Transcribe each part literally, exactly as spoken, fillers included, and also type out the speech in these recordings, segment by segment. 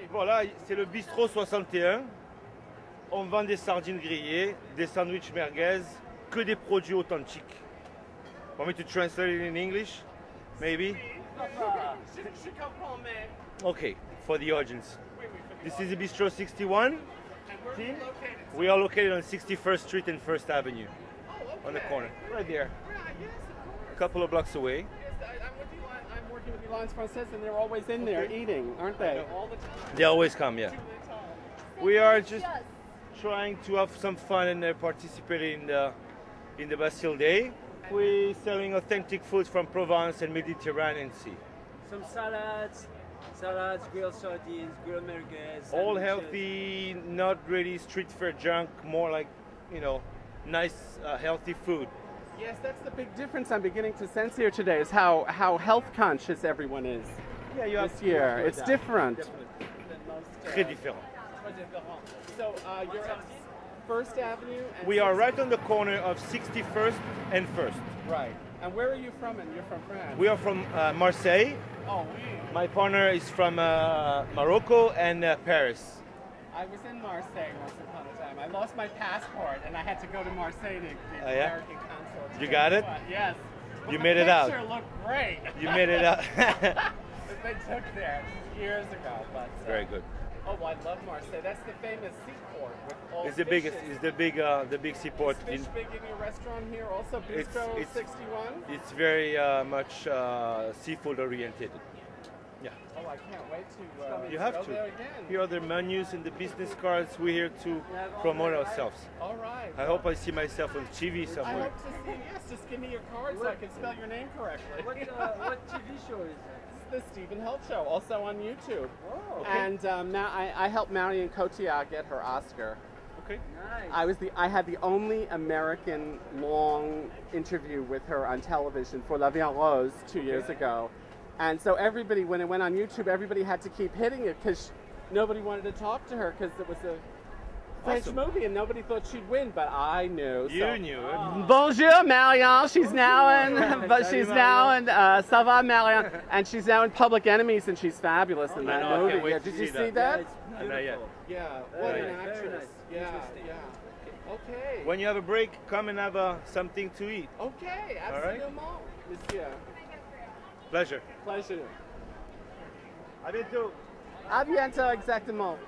voilà, c'est le Bistro soixante et un. On vend des sardines grillées, des sandwichs merguez, que des produits authentiques. Want me to translate it in English? Maybe? Okay, for the audience. This is the Bistro sixty-one. We are located on sixty-first Street and First Avenue. On the corner, right there. A couple of blocks away. I'm working with the Alliance Française, and they're always in there eating, aren't they? All the time. They always come, yeah. We are just trying to have some fun and uh, participate in the in the Bastille Day. We're selling authentic foods from Provence and Mediterranean Sea. Some salads, salads, grilled sardines, grilled merguez. All healthy, not really street fair junk. More like, you know, nice, uh, healthy food. Yes, that's the big difference I'm beginning to sense here today, is how, how health conscious everyone is yeah, you this have year. It's that. different. Than most, uh, Très différent. So uh, you're at First Avenue? And we are right on the corner of sixty-first and First. Right. And where are you from? And you're from France? We are from uh, Marseille. Oh, oui. My partner is from uh, Morocco and uh, Paris. I was in Marseille once upon a time. I lost my passport, and I had to go to Marseille to the uh, yeah? American consulate. You got it? Yes. But you the made it out. The picture looked great. You made it out. They took there years ago. But, uh, Very good. Oh, I love Marseille. That's the famous seaport with all It's the fishes. biggest. It's the big, uh, the big seaport. Is fish in, big in your restaurant here? Also, Bistro it's, it's, sixty-one. It's very uh, much uh, seafood oriented. Yeah. Oh, I can't wait to. Uh, you have go to. there again. Here are the menus and the business cards. We're here to promote ourselves. All right. I hope I see myself on T V somewhere. I hope to see. Yes, just give me your card so I can spell your name correctly. What, uh, what T V show is that? The Stephen Holt Show, also on YouTube. Oh, okay. And um, now I, I helped Marion Cotillard get her Oscar. Okay. Nice. I was the I had the only American long interview with her on television for La Vie en Rose two years okay. ago, and so everybody, when it went on YouTube, everybody had to keep hitting it because nobody wanted to talk to her because it was a French awesome. movie and nobody thought she'd win, but I knew. You so. knew it. Oh. Bonjour, Marion. She's now in, but she's now in. Uh, Ça va, Marion? And she's now in Public Enemies, and she's fabulous in I that know, I movie. can't wait Yeah, to did see you see that. that? Yeah, it's Not yet. beautiful. Yeah, what Very an nice. actress. Very nice. Yeah, Interesting. yeah. Okay. When you have a break, come and have uh, something to eat. Okay, All right. absolument, monsieur. Pleasure. Pleasure. À bientôt. À bientôt, exactement.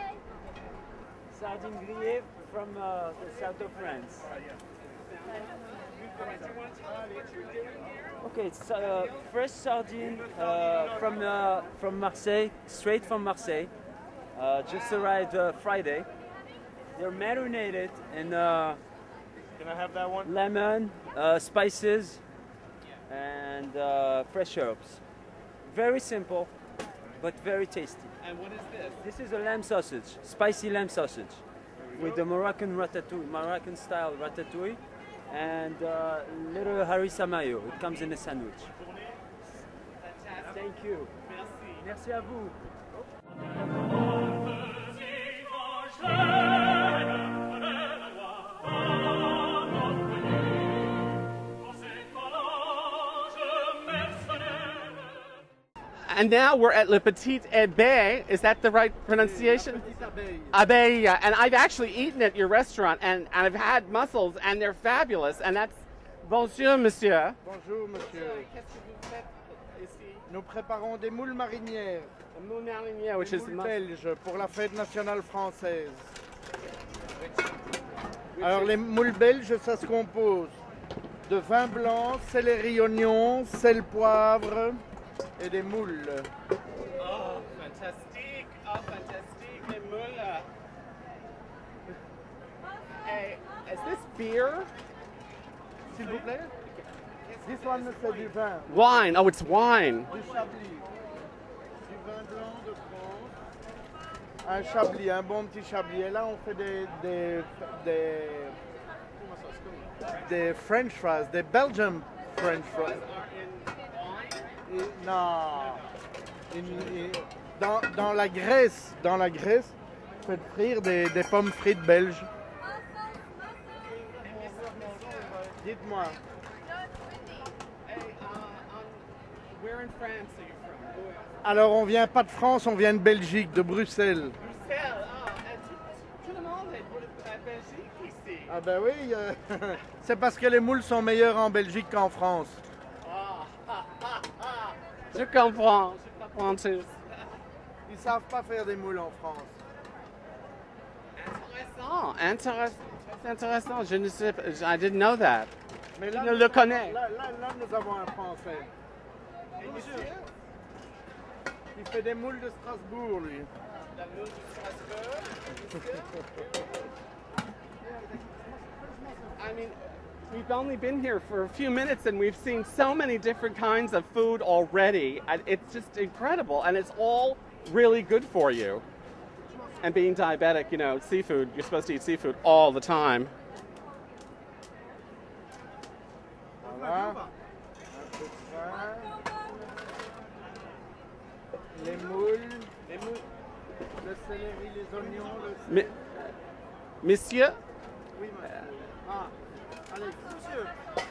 Sardine grillée from uh, the south of France. Okay, it's uh, fresh sardine uh, from uh, from Marseille, straight from Marseille. Uh, just arrived uh, Friday. They're marinated in uh, Can I have that one? lemon, uh, spices, and uh, fresh herbs. Very simple, but very tasty. And what is this? This is a lamb sausage, spicy lamb sausage, with the Moroccan ratatouille, Moroccan style ratatouille, and uh, little harissa mayo. It comes in a sandwich. Fantastic. Thank you. Merci. Merci à vous. And now we're at Le Petite Ebeille. Is that the right pronunciation? Ebeille. Yeah. And I've actually eaten at your restaurant, and, and I've had mussels, and they're fabulous. And that's bonjour, monsieur. Bonjour, monsieur. Nous préparons des moules marinières, Moule marinière, which des is moules mus- belges pour la fête nationale française. Alors les moules belges, ça se compose de vin blanc, céleri, oignon, sel, poivre et des moules. Oh, fantastique! Oh, fantastique! Les moules. Hey, is this beer? S'il vous plaît. This one, c'est du vin, Wine. Oh, it's wine. du chablis. Du vin blanc de France. Un chablis, un bon petit chablis. Et là, on fait des, des, des, des French fries, des Belgian French fries. Et- non. Une- et- dans, dans la graisse, dans la graisse, faites frire des, des pommes frites belges. Dites-moi, Hey, uh, um, where in France are you from? Alors, on vient pas de France, on vient de Belgique, de Bruxelles. Bruxelles, ah, et tout, tout le monde est pour la Belgique ici. Ah ben oui, euh, c'est parce que les moules sont meilleurs en Belgique qu'en France. Ah, ah, ah, ah. Je comprends, je comprends tous. Ils savent pas faire des moules en France. Intéressant, intéressant, très intéressant. Je ne sais pas, I didn't know that. Mais Je le connais. Là, là, là, nous avons un Français. Et monsieur? Il fait des moules de Strasbourg, lui. La moule de Strasbourg. I mean, we've only been here for a few minutes and we've seen so many different kinds of food already. And it's just incredible, and it's all really good for you. And being diabetic, you know, seafood, you're supposed to eat seafood all the time. Voilà. Un peu de vin. Les moules. Les moules. Le céleri, les oignons. Le Mi- Monsieur? Oui, monsieur. Ah, allez, monsieur.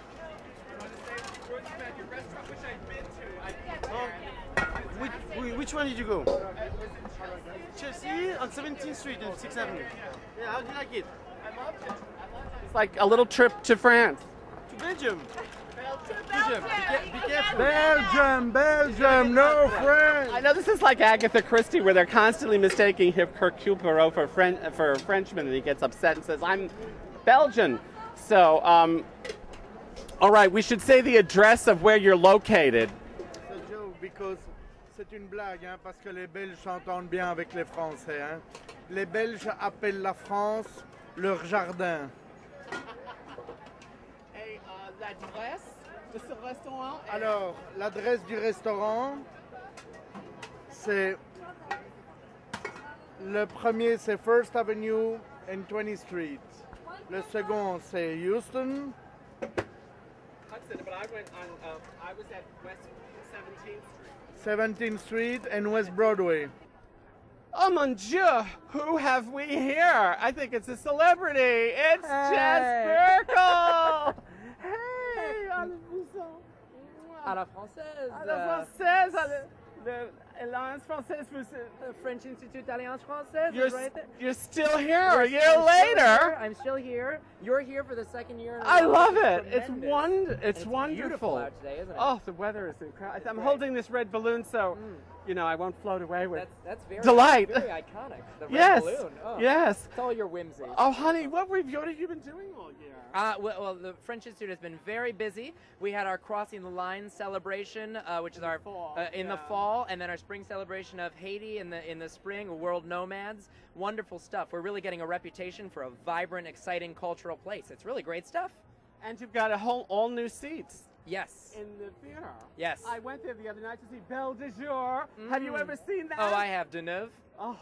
Which, which one did you go? Chelsea on seventeenth street and sixth avenue. Yeah, how do you like it? It's like a little trip to France. To Belgium. Belgium. Be, ca- be careful. Belgium, Belgium, no French. I know this is like Agatha Christie, where they're constantly mistaking him- Hercule Poirot for, Fren- for a Frenchman, and he gets upset and says, I'm Belgian. So, um, all right, we should say the address of where you're located. C'est a joke because c'est une blague, hein, parce que les Belges s'entendent bien avec les Français. Hein. Les Belges appellent la France leur jardin. Et uh, l'adresse de ce restaurant? Alors, l'adresse du restaurant, c'est le premier, c'est First Avenue and twentieth Street. Le second, c'est Houston. Hudson, but I went on, uh, I was at West seventeenth Street. seventeenth Street and West Broadway. Oh mon Dieu, who have we here? I think it's a celebrity. It's Hey. Jess Burkle. Hey, à la maison. À la française. À la française, à la- the Alliance Française. vous- Uh, French Institute Alliance Française. You're, is right there. you're still here a Yes, year I'm still later. here. I'm still here. You're here for the second year. In a I row. love It's it. It's tremendous. wond- And It's it's wonderful. beautiful out today, isn't it? Oh, the weather is incredible. I'm great. holding this red balloon, so Mm. you know I won't float away with. That's that's very Delight. Very iconic. The red Yes. balloon. Oh, Yes. It's all your whimsy. Oh, honey, what, were, what have you been doing all year? Uh, well, well, the French Institute has been very busy. We had our Crossing the Line celebration, uh, which is our fall, uh, in the yeah. fall, and then our spring celebration of Haiti in the in the spring, World Nomads. Wonderful stuff. We're really getting a reputation for a vibrant, exciting cultural place. It's really great stuff. And you've got a whole all new seats Yes. in the theater. Yes. I went there the other night to see Belle de Jour. Have you Mm. ever seen that? Oh, I have Deneuve. Oh,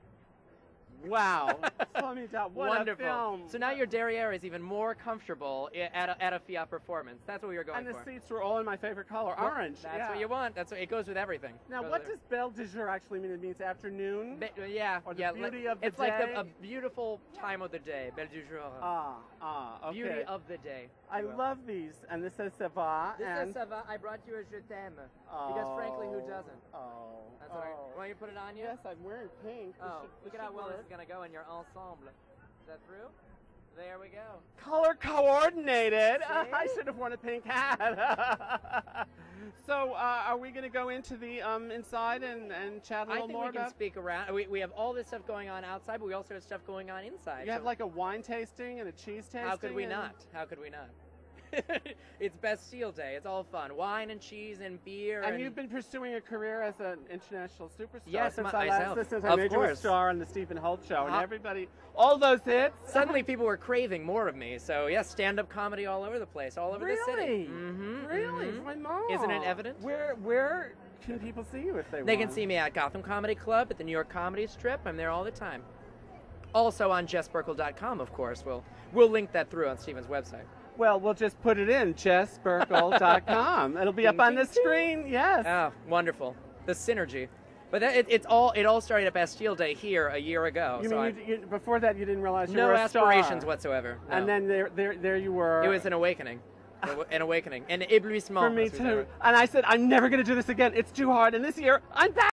wow. Formidable. What Wonderful. a film. So now your derriere is even more comfortable i- at a, at a F I A F performance. That's what we were going And the for. seats were all in my favorite color, Well, orange. That's yeah. what you want. That's what it goes with everything. Now, Goes what with does Belle de Jour actually mean? It means afternoon? Ba- yeah, Or the yeah. beauty li- of the it's like the, day? a beautiful time of the day, belle du jour. Ah, ah, okay. Beauty of the day. I if you will. love these, and this says ça va, This and says ça va. I brought you a je t'aime because frankly, who doesn't? Oh, That's what I, oh. want you to put it on you? Yes, I'm wearing pink. This Oh, should- look this at how should well this work. is gonna go in your ensemble. Is that through? There we go. Color coordinated. See? I should have worn a pink hat. So, uh, are we going to go into the um, inside and, and chat a I little think more we can about? speak around. We, we have all this stuff going on outside, but we also have stuff going on inside. You have so like a wine tasting and a cheese tasting. how could we and- not? How could we not? It's Bastille Day. It's all fun. Wine and cheese and beer. And you've been pursuing a career as an international superstar Yes, since my- I last myself. since I Of made you a course. star on the Stephen Holt show, and Uh, everybody, all those hits. Suddenly, people were craving more of me. So yes, stand-up comedy all over the place, all over the city. Really? Mm-hmm, Really? mhm. My mom. Isn't it evident? Where where can people see you if they, They want? can see me at Gotham Comedy Club, at the New York Comedy Strip. I'm there all the time. Also on jess burkle dot com, of course. We'll we'll link that through on Stephen's website. Well, we'll just put it in jess burkle dot com. It'll be up Ding, on the ding, ding. screen. Yes. Oh, wonderful. The synergy. But that, it, it's all it all started at Bastille Day here a year ago. you so mean I- you, you, before that you didn't realize you no were a star? aspirations whatsoever. And no. then there, there, there you were. It was an awakening. an awakening, an éblouissement. For me as we say. too. And I said, I'm never going to do this again. It's too hard. And this year, I'm back.